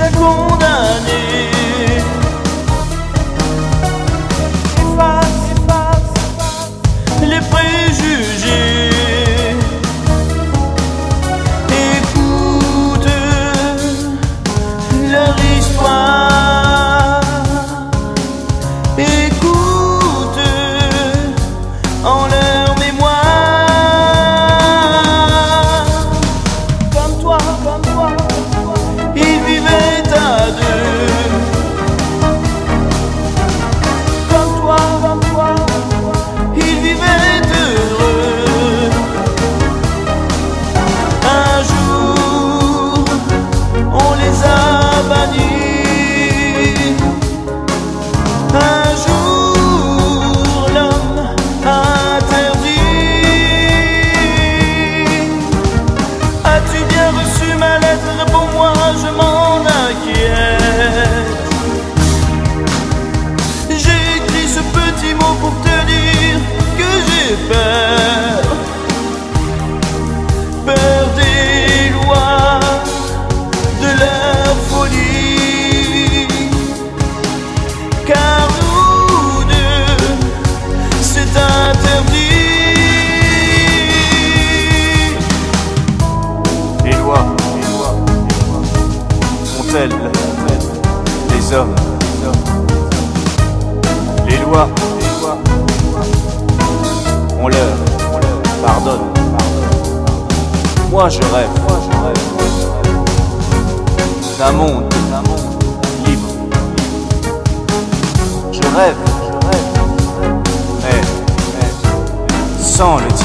à condamner. Efface les préjugés. Écoute leur histoire. Écoute en leur mémoire. Comme toi, ils vivaient à deux. Comme toi, ils vivaient heureux. Un jour, on les a bannis. Un jour, l'homme interdit. As-tu bien reçu ma lettre? Réponds-moi, je m'en inquiète. J'ai écrit ce petit mot pour te dire que j'ai peur. Peur des lois, de leur folie. Car nous deux, c'est interdit. Les lois font-elles les hommes? Les lois, on leur pardonne. Moi je rêve d'un monde libre. Je rêve, mais sans le